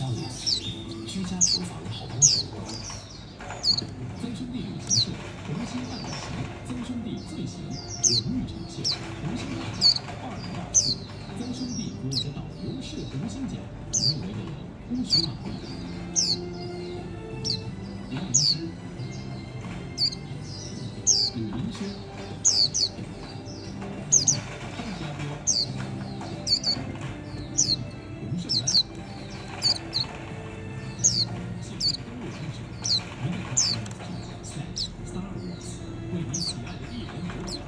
家乐此，居家厨房好帮手。曾兄弟旅行社红星大奖旗，曾兄弟最行，荣誉呈现红星大奖2024，曾兄弟负责导游是红星奖，入围的人不许马虎。杨灵芝、吕林轩、张家彪、洪胜安。现在登录开始，一个卡通 Star Wars 为你喜爱的艺人投票。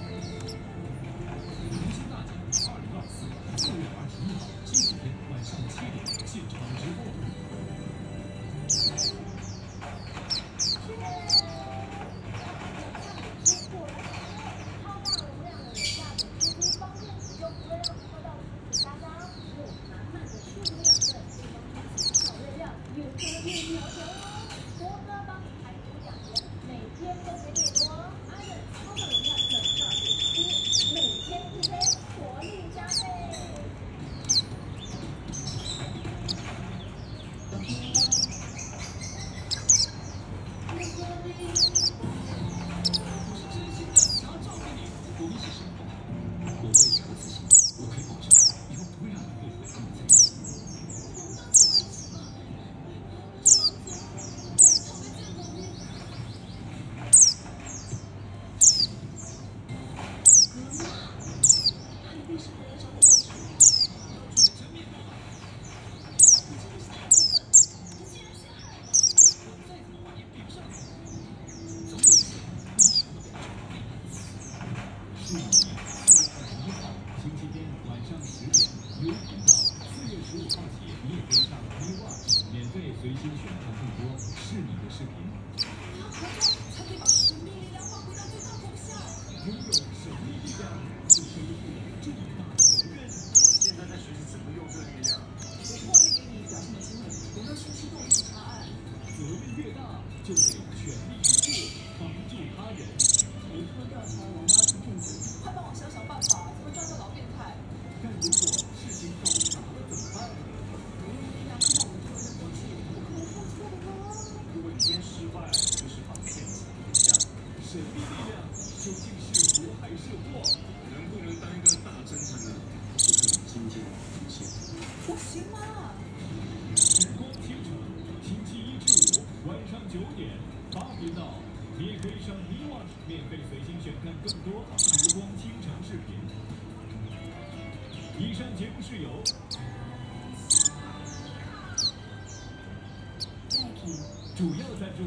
红星大奖2024，4月21号星期天晚上7点现场直播。以上节目是由主要赞助。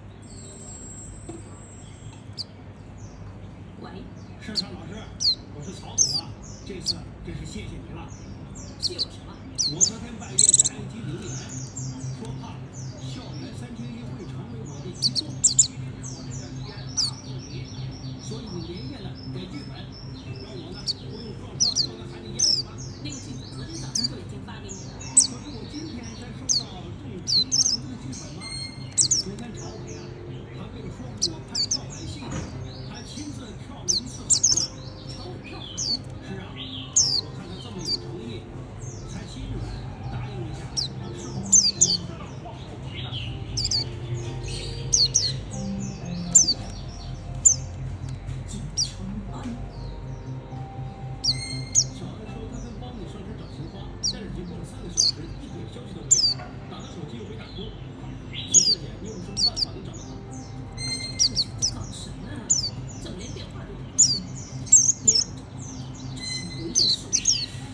喂， 盛川老师，我是曹总啊，这次真是谢谢你了。 谢我什么？ 我昨天半夜在 IT 留言，说怕校园3缺1会成为我的遗作，我这叫天大不理，所以你连夜的给剧本，让我呢不用撞车撞到海里淹死吧。 那个剧本昨天早上就已经发给你了。 可是我今天才收到这平安图的剧本吗？昨天朝委啊，他为了说服我拍跳海戏，还亲自跳了一次舞呢。 朝委跳舞？ 是啊，我看他这么有诚意，才心软答应一下。师傅，我大话不提了。 锦城安。 小安说他跟帮你上车找情况，但是已经过了3个小时，一点消息都没有，打他手机又没打通。苏师姐，你有什么办法能找到他？ 这小子搞什么啊？怎么连电话都不接？别让我找到他，我一定受不了。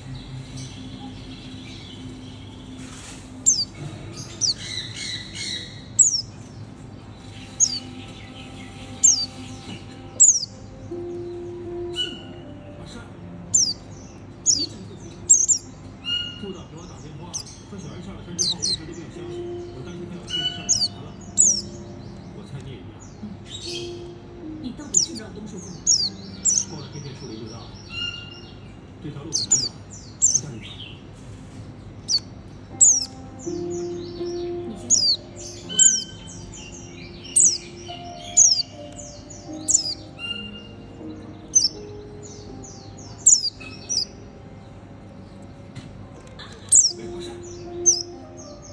马上， 你怎么不回城？ 督导给我打电话，说小安上了车之后一直都没有消息，我担心他有事上来找他了。我猜你也一样。 你到底知不知道东树在哪？ 过了这片树林就到了。这条路很难走，我带你走。 你先走，我跟你。 没回事。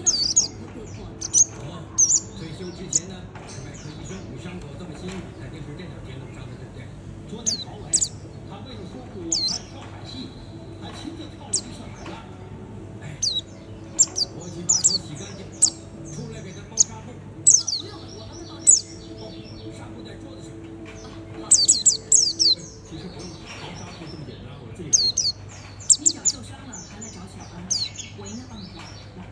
知道是豪哥割破的。 哦，退休之前呢，外科医生误伤口这么新，肯定是这两天弄伤的，对不对？昨天曹伟，他为了说我还跳海戏，还亲自跳了一次海浪。哎，我去把手洗干净，出来给他包纱布。 不用了，我帮他包着。 哦，纱布在桌子上。 好，谢谢。 其实不用包纱布这么简单，我自己来就好。 你脚受伤了，还来找小安，我应该帮你包。来，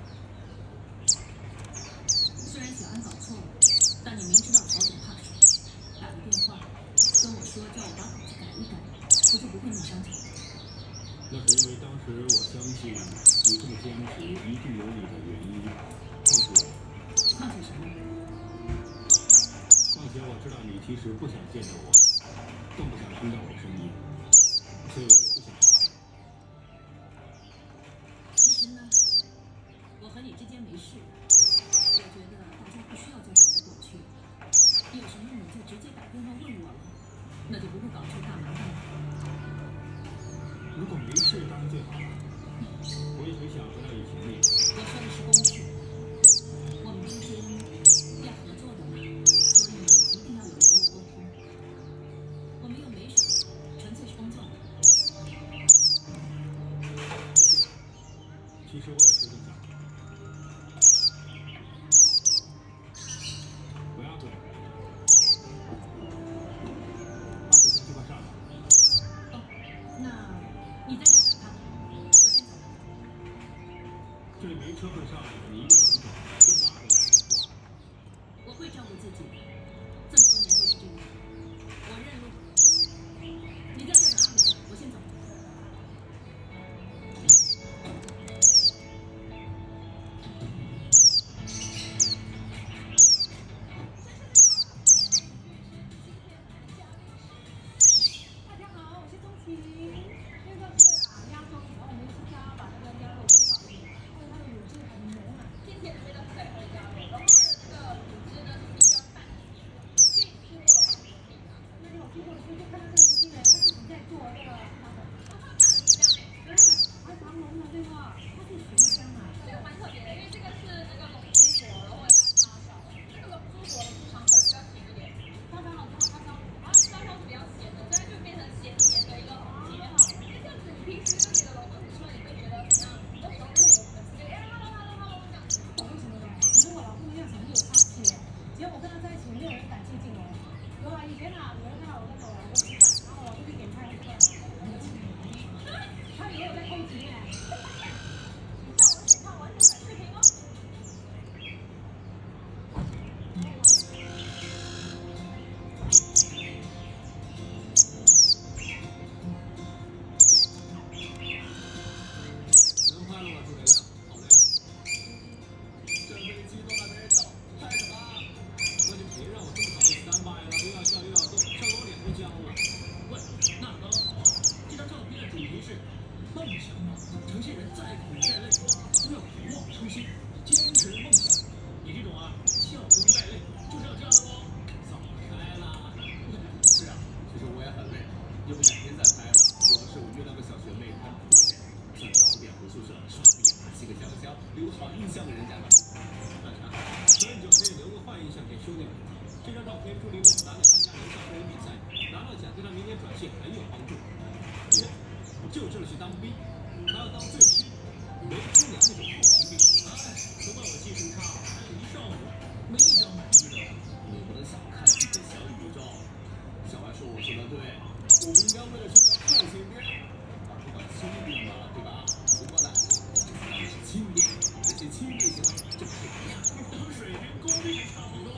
虽然小安搞错了，但你明知道曹总怕水，打个电话跟我说叫我把稿子改一改，我就不会那么伤情。 那是因为当时我相信你这么坚持一定有你的原因， 况且什么？ 况且我知道你其实不想见到我，更不想听到我的声音，所以我也不想。 其实呢，我和你之间没事，我觉得大家不需要再躲来躲去，有什么你就直接打电话问我了，那就不会搞出大麻烦来。 如果没事当然最好了，我也很想回到以前那样。 我说的是工作，我们之间要合作的嘛，所以一定要有联络沟通。我们又没什么，纯粹是工作。 其实我也是这么想的。不要对，把手机快上来。 哦，那你在这等他，我先走了。 这里没车会上来的，你一个人怎么走？跟着阿伟来就说。 我会照顾自己的，这么多年都是这样。我认路。你在这等阿伟，我先走。 大家好，我是钟琪。这个是鸭粥，然后我们是加把那个鸭肉切薄一点，因为它的乳汁很浓啊，甜甜的味道是在它的鸭肉，然后它的这个乳汁呢是比较淡一点的，所以吃过了吧？那你有听过？就看到这个年轻人，他自己在做这个他的，他看很香哎，还长龙了对吧？它是寻香啊，这个蛮特别的，因为这个是那个龙珠果，然后加叉烧，这个龙珠果的出肠粉比较甜一点，叉烧好吃吗？叉烧，叉烧是比较咸的，所以它就变成咸咸的一个结合。那这样子，你平时跟别的龙珠吃，你会觉得怎么样？很多时候都会有粉丝哎，hello 这样子，不懂为什么的。可是我老公一样很有杀气耶，只要我跟他在一起，没有人敢接近我。有啊，以前啊，有人看到我跟我老公吃饭，然后我老公去点菜，他就他以为我在偷情哎。你知道我的嘴炮完全反视频吗？ 能快乐吗，诸葛亮？好嘞。这飞机都还没到，开始吧。那就别让我这么早就standby了，又要笑又要动，笑得我脸都僵了。喂，那刚刚好啊。这张照片的主题是梦想啊，呈现人再苦再累都要不忘初心，坚持梦想。你这种啊，笑中带泪，就是要这样的哦。早开啦。是啊，其实我也很累，要不改天再拍吧。主要是我约了个小学妹看破脸，想早点回宿舍刷个牙、洗个香香，留好印象给人家吧。那啥，所以你就可以留个坏印象给兄弟们。这张照片助力为我们打算参加留校个人比赛，拿到奖对他明年转系很有帮助。别，就这去当兵，还要当最亲没姑娘那种后勤兵。哎，都怪我技术差，还有一上午没一张满意的。你不能小看这个小宇宙。小白说我说的对，我们应该为了去当后勤兵，而不管兄弟嘛，对吧？不过呢，当是亲兵，这些亲兵行了，就可以当水兵、工兵也差不多。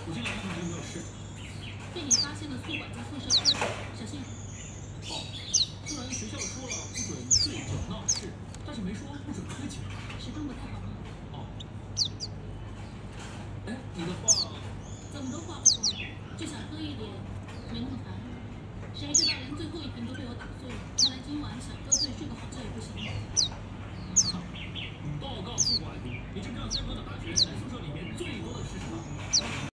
我进来看看有没有事。 被你发现了宿管在宿舍喝酒，小心。 哦，虽然学校说了不准醉酒闹事，但是没说不准喝酒。 时装不太好吗？ 哦。哎，你的画怎么都画不好，就想喝一点，没那么烦。谁知道连最后一瓶都被我打碎了，看来今晚想喝醉睡个好觉也不行。 报告宿管，你知不知道香港的大学在宿舍里面最多的是什么？